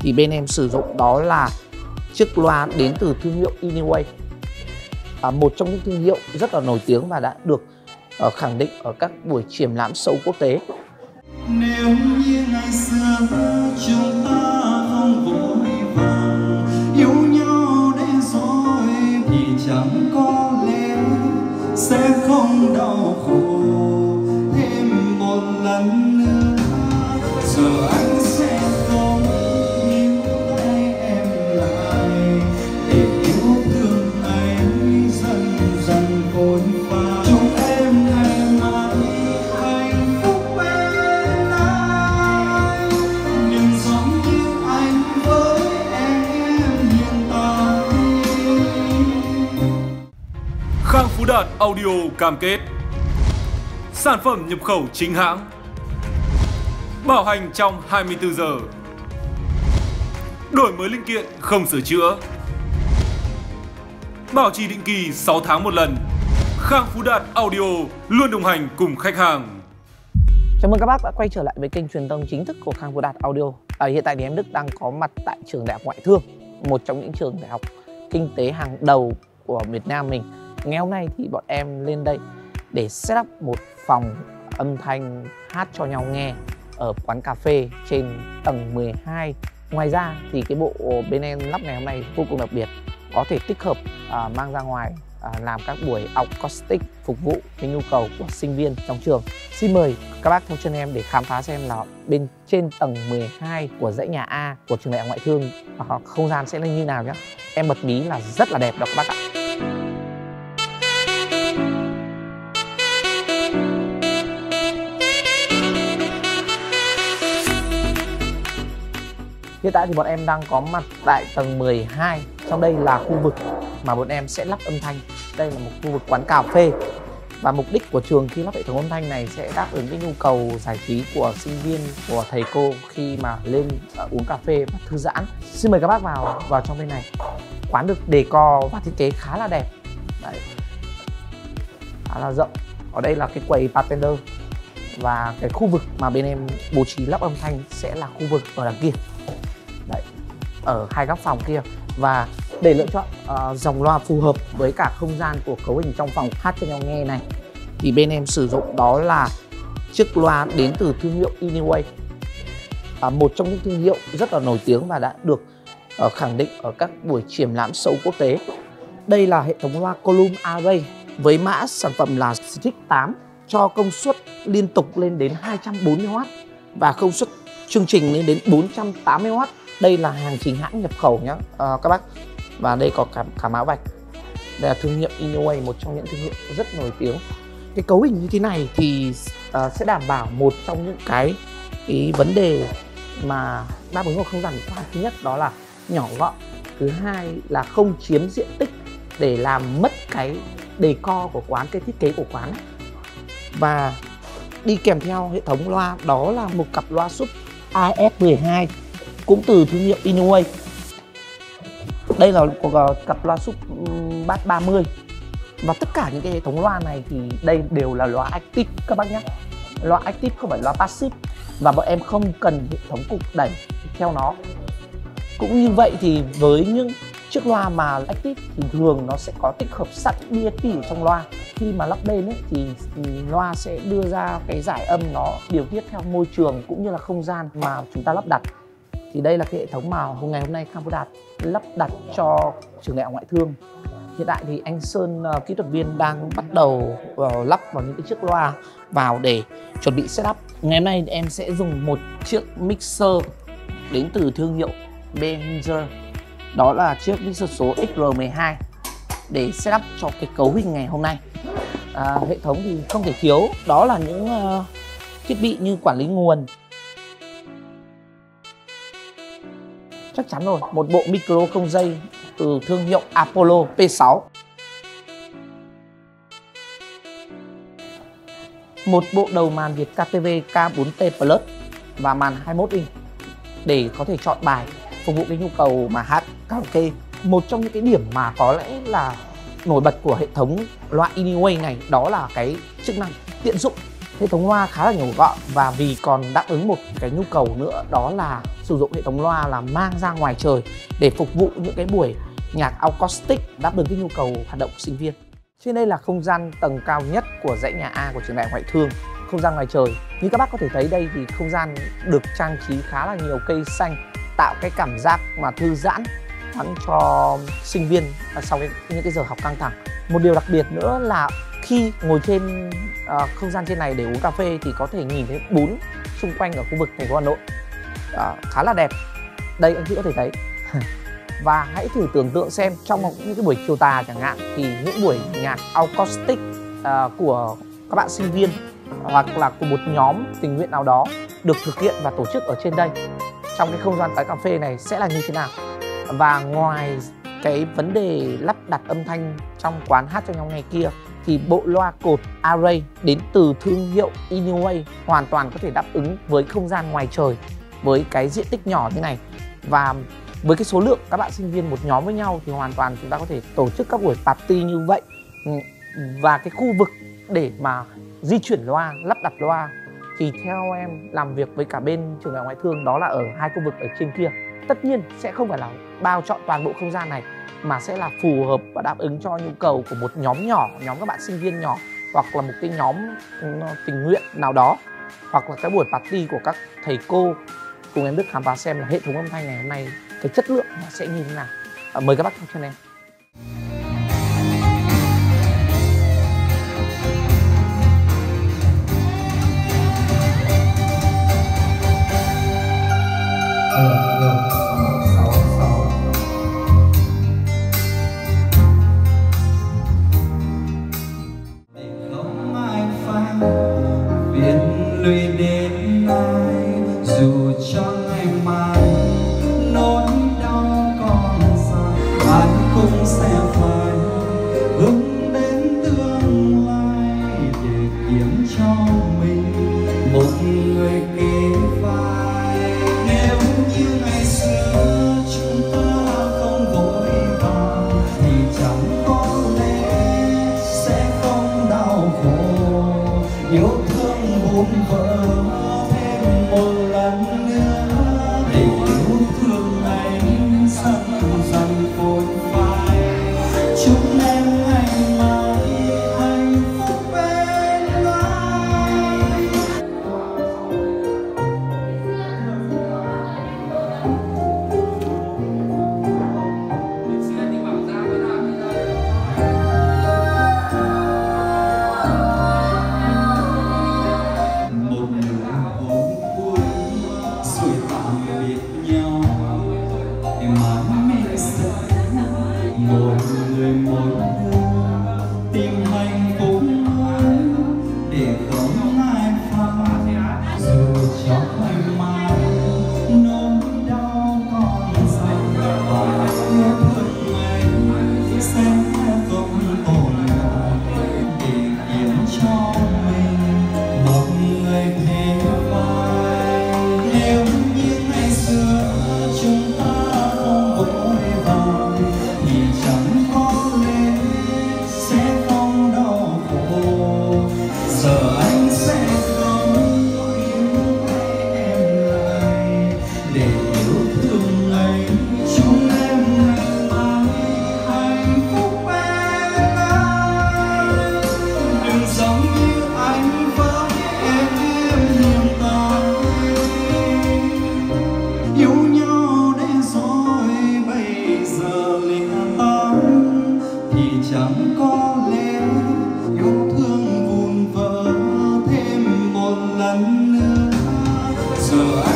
thì bên em sử dụng đó là chiếc loa đến từ thương hiệu Anyway, một trong những thương hiệu rất là nổi tiếng và đã được khẳng định ở các buổi triển lãm show quốc tế. Nếu như ngày xưa chúng ta không vội vàng yêu nhau để rồi thì chẳng có lẽ sẽ không đau khổ thêm một lần nữa. Giờ anh sẽ không níu tay em lại để yêu thương anh dần dần vội vàng. Chúc em ngày mai hạnh phúc bên anh, đừng giống như anh với em hiện tại. Khang Phú Đạt Audio cam kết sản phẩm nhập khẩu chính hãng, bảo hành trong 24 giờ, đổi mới linh kiện không sửa chữa, bảo trì định kỳ 6 tháng một lần. Khang Phú Đạt Audio luôn đồng hành cùng khách hàng. Chào mừng các bác đã quay trở lại với kênh truyền thông chính thức của Khang Phú Đạt Audio. Hiện tại thì em Đức đang có mặt tại trường Đại học Ngoại thương, một trong những trường đại học kinh tế hàng đầu của Việt Nam mình. Ngày hôm nay thì bọn em lên đây để set up một phòng âm thanh hát cho nhau nghe ở quán cà phê trên tầng 12. Ngoài ra thì cái bộ bên em lắp ngày hôm nay vô cùng đặc biệt, có thể tích hợp mang ra ngoài làm các buổi acoustic phục vụ cái nhu cầu của sinh viên trong trường. Xin mời các bác theo chân em để khám phá xem là bên trên tầng 12 của dãy nhà A của trường Đại học Ngoại thương không gian sẽ lên như nào nhé. Em bật mí là rất là đẹp đó các bác ạ. Hiện tại thì bọn em đang có mặt tại tầng 12. Trong đây là khu vực mà bọn em sẽ lắp âm thanh. Đây là một khu vực quán cà phê. Và mục đích của trường khi lắp hệ thống âm thanh này sẽ đáp ứng cái nhu cầu giải trí của sinh viên, của thầy cô khi mà lên uống cà phê và thư giãn. Xin mời các bác vào trong bên này. Quán được decor và thiết kế khá là đẹp. Đấy. Khá là rộng. Ở đây là cái quầy bartender. Và cái khu vực mà bên em bố trí lắp âm thanh sẽ là khu vực ở đằng kia. Đấy, ở hai góc phòng kia. Và để lựa chọn dòng loa phù hợp với cả không gian của cấu hình trong phòng hát cho nhau nghe này, thì bên em sử dụng đó là chiếc loa đến từ thương hiệu Anyway, một trong những thương hiệu rất là nổi tiếng và đã được khẳng định ở các buổi triển lãm show quốc tế. Đây là hệ thống loa Column Array với mã sản phẩm là Strix 8, cho công suất liên tục lên đến 240W và công suất chương trình lên đến 480W. Đây là hàng chính hãng nhập khẩu nhé các bác. Và đây có cả mã vạch. Đây là thương hiệu Anyway, một trong những thương hiệu rất nổi tiếng. Cái cấu hình như thế này thì sẽ đảm bảo một trong những cái vấn đề mà đáp ứng của không gian của quán. Thứ nhất đó là nhỏ gọn. Thứ hai là không chiếm diện tích để làm mất cái decor của quán, cái thiết kế của quán. Và đi kèm theo hệ thống loa đó là một cặp loa sub AS12 cũng từ thương hiệu Anyway. Đây là cặp loa sub bass 30. Và tất cả những cái hệ thống loa này thì đây đều là loa active các bác nhé. Loa active không phải loa passive. Và bọn em không cần hệ thống cục đẩy theo nó. Cũng như vậy thì với những chiếc loa mà active thì thường nó sẽ có tích hợp sẵn DSP ở trong loa. Khi mà lắp lên ấy, thì loa sẽ đưa ra cái giải âm nó điều tiết theo môi trường cũng như là không gian mà chúng ta lắp đặt. Thì đây là cái hệ thống mà ngày hôm nay Khang Phú Đạt lắp đặt cho trường Đại học Ngoại thương. Hiện tại thì anh Sơn, kỹ thuật viên, đang bắt đầu lắp vào những cái chiếc loa vào để chuẩn bị setup. Ngày hôm nay em sẽ dùng một chiếc mixer đến từ thương hiệu Behringer. Đó là chiếc mixer số XR12 để setup cho cái cấu hình ngày hôm nay. Hệ thống thì không thể thiếu, đó là những thiết bị như quản lý nguồn. Chắc chắn rồi, một bộ micro không dây từ thương hiệu Apollo P6. Một bộ đầu màn Việt KTV K4T Plus và màn 21 inch để có thể chọn bài phục vụ cái nhu cầu mà hát karaoke. Một trong những cái điểm mà có lẽ là nổi bật của hệ thống loa Anyway này đó là cái chức năng tiện dụng. Hệ thống loa khá là nhỏ gọn và vì còn đáp ứng một cái nhu cầu nữa, đó là sử dụng hệ thống loa là mang ra ngoài trời để phục vụ những cái buổi nhạc acoustic, đáp ứng cái nhu cầu hoạt động của sinh viên. Trên đây là không gian tầng cao nhất của dãy nhà A của trường Đại học Ngoại thương, không gian ngoài trời. Như các bác có thể thấy đây thì không gian được trang trí khá là nhiều cây xanh, tạo cái cảm giác mà thư giãn cho sinh viên sau những cái giờ học căng thẳng. Một điều đặc biệt nữa là khi ngồi trên không gian trên này để uống cà phê thì có thể nhìn thấy bún xung quanh ở khu vực thành phố Hà Nội, khá là đẹp. Đây anh chị có thể thấy. Và hãy thử tưởng tượng xem trong những cái buổi chiều tà chẳng hạn thì những buổi nhạc acoustic của các bạn sinh viên hoặc là của một nhóm tình nguyện nào đó được thực hiện và tổ chức ở trên đây trong cái không gian quán cà phê này sẽ là như thế nào. Và ngoài cái vấn đề lắp đặt âm thanh trong quán hát cho nhau nghe kia thì bộ loa cột Array đến từ thương hiệu Inway hoàn toàn có thể đáp ứng với không gian ngoài trời với cái diện tích nhỏ như này. Và với cái số lượng các bạn sinh viên một nhóm với nhau thì hoàn toàn chúng ta có thể tổ chức các buổi party như vậy. Và cái khu vực để mà di chuyển loa, lắp đặt loa thì theo em làm việc với cả bên trường Đại học Ngoại thương đó là ở hai khu vực ở trên kia. Tất nhiên sẽ không phải là bao trọn toàn bộ không gian này mà sẽ là phù hợp và đáp ứng cho nhu cầu của một nhóm nhỏ, nhóm các bạn sinh viên nhỏ hoặc là một cái nhóm tình nguyện nào đó, hoặc là cái buổi party của các thầy cô. Cùng em Đức khám phá xem là hệ thống âm thanh ngày hôm nay cái chất lượng nó sẽ như thế nào. Mời các bác theo chân em. Không ai phai phiền lụy đến ai, dù cho ngày mai nỗi đau còn dài, ai cũng sẽ phải hướng đến tương lai để kiếm cho mình một người kế vai. Nếu như ngày xưa chúng ta không vội vàng thì chẳng có lẽ sẽ không đau khổ. Yêu thương vun vỡ thêm một lần nữa để yêu thương anh dần dần phôi phai. Chúc em ngày mai hạnh phúc bên anh. Một nụ hôn cuối rồi tạm biệt nhau, em mãi mình sẽ một người một nơi tìm hạnh phúc mới để không ai phai. Dù cho ngày mai nỗi đau còn dài và yêu thương anh sẽ không tồn tại để kiếm cho mình một người thế vai. Nếu như ngày xưa chúng ta không vội vàng thì chẳng có lẽ sẽ không đau khổ. Giờ anh sẽ không yêu em lại để yêu thương anh. Chúc em ngày mai hạnh phúc bên anh. Đừng giống như anh với em hiện tại, yêu nhau để rồi bây giờ lìa tán thì chẳng có lẽ yêu thương vun vỡ thêm một lần nữa. Giờ